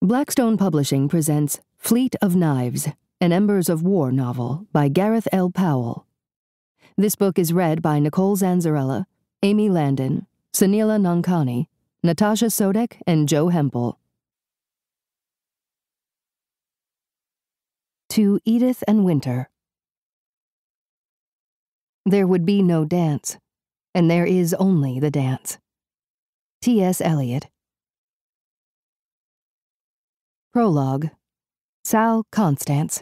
Blackstone Publishing presents Fleet of Knives, an Embers of War novel by Gareth L. Powell. This book is read by Nicol Zanzarella, Amy Landon, Soneela Nankani, Natasha Soudek, and Joe Hempel. To Edith and Winter. There would be no dance, and there is only the dance. T.S. Eliot. Prologue. Sal Constance.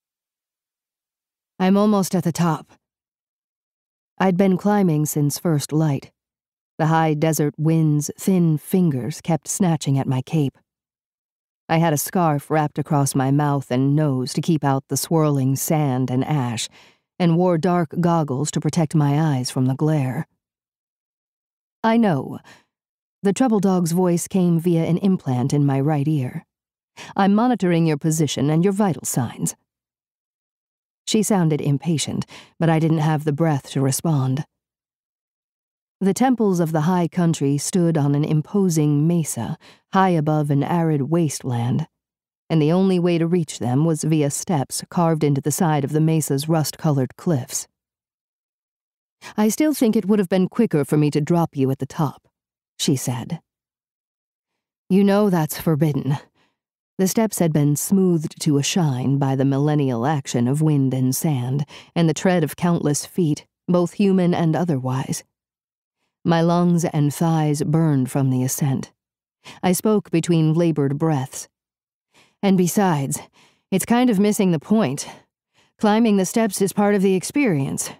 I'm almost at the top. I'd been climbing since first light. The high desert wind's thin fingers kept snatching at my cape. I had a scarf wrapped across my mouth and nose to keep out the swirling sand and ash, and wore dark goggles to protect my eyes from the glare. I know. The trouble dog's voice came via an implant in my right ear. I'm monitoring your position and your vital signs. She sounded impatient, but I didn't have the breath to respond. The temples of the high country stood on an imposing mesa, high above an arid wasteland, and the only way to reach them was via steps carved into the side of the mesa's rust-colored cliffs. I still think it would have been quicker for me to drop you at the top, she said. You know that's forbidden. The steps had been smoothed to a shine by the millennial action of wind and sand, and the tread of countless feet, both human and otherwise. My lungs and thighs burned from the ascent. I spoke between labored breaths. And besides, it's kind of missing the point. Climbing the steps is part of the experience.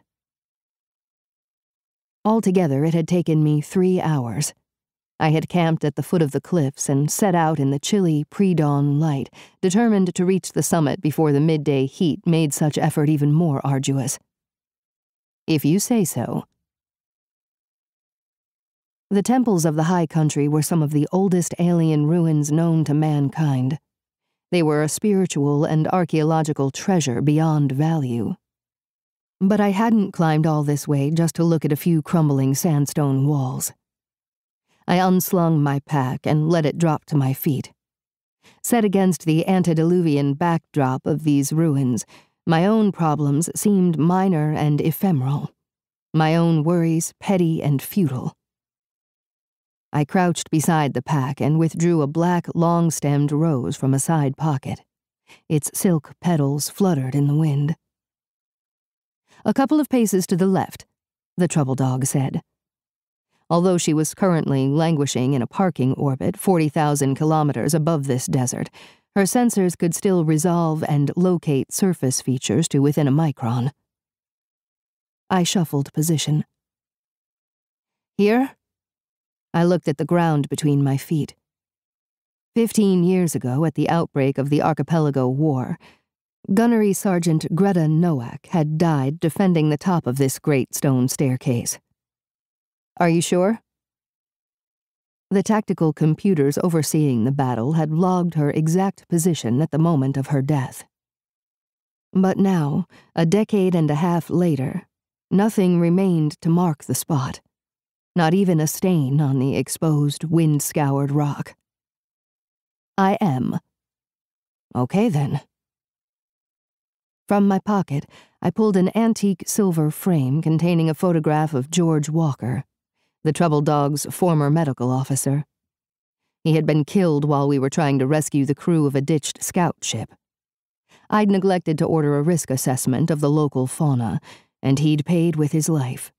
Altogether, it had taken me 3 hours. I had camped at the foot of the cliffs and set out in the chilly pre-dawn light, determined to reach the summit before the midday heat made such effort even more arduous. If you say so. The temples of the high country were some of the oldest alien ruins known to mankind. They were a spiritual and archaeological treasure beyond value. But I hadn't climbed all this way just to look at a few crumbling sandstone walls. I unslung my pack and let it drop to my feet. Set against the antediluvian backdrop of these ruins, my own problems seemed minor and ephemeral, my own worries petty and futile. I crouched beside the pack and withdrew a black, long-stemmed rose from a side pocket. Its silk petals fluttered in the wind. A couple of paces to the left, the trouble dog said. Although she was currently languishing in a parking orbit 40,000 kilometers above this desert, her sensors could still resolve and locate surface features to within a micron. I shuffled position. Here? I looked at the ground between my feet. 15 years ago, at the outbreak of the Archipelago War, Gunnery Sergeant Greta Nowak had died defending the top of this great stone staircase. Are you sure? The tactical computers overseeing the battle had logged her exact position at the moment of her death. But now, a decade and a half later, nothing remained to mark the spot. Not even a stain on the exposed, wind-scoured rock. I am. Okay, then. From my pocket, I pulled an antique silver frame containing a photograph of George Walker, the trouble dog's former medical officer. He had been killed while we were trying to rescue the crew of a ditched scout ship. I'd neglected to order a risk assessment of the local fauna, and he'd paid with his life.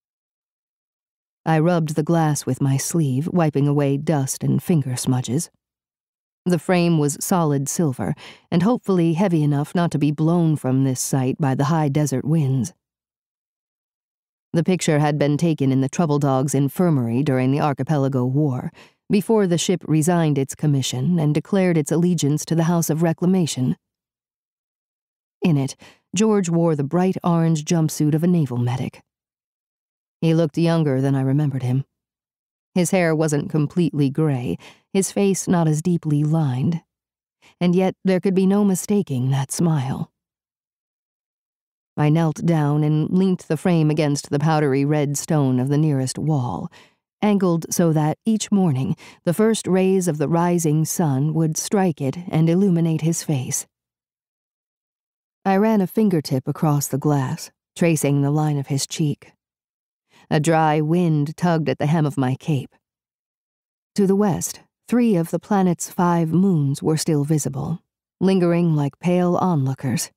I rubbed the glass with my sleeve, wiping away dust and finger smudges. The frame was solid silver, and hopefully heavy enough not to be blown from this site by the high desert winds. The picture had been taken in the trouble dog's infirmary during the Archipelago War, before the ship resigned its commission and declared its allegiance to the House of Reclamation. In it, George wore the bright orange jumpsuit of a naval medic. He looked younger than I remembered him. His hair wasn't completely gray, his face not as deeply lined, and yet there could be no mistaking that smile. I knelt down and leant the frame against the powdery red stone of the nearest wall, angled so that each morning the first rays of the rising sun would strike it and illuminate his face. I ran a fingertip across the glass, tracing the line of his cheek. A dry wind tugged at the hem of my cape. To the west, 3 of the planet's 5 moons were still visible, lingering like pale onlookers.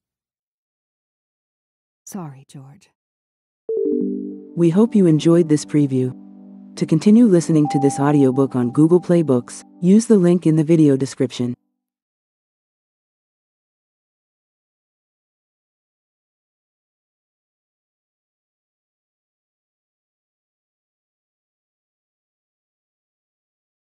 Sorry, George. We hope you enjoyed this preview. To continue listening to this audiobook on Google Play Books, use the link in the video description.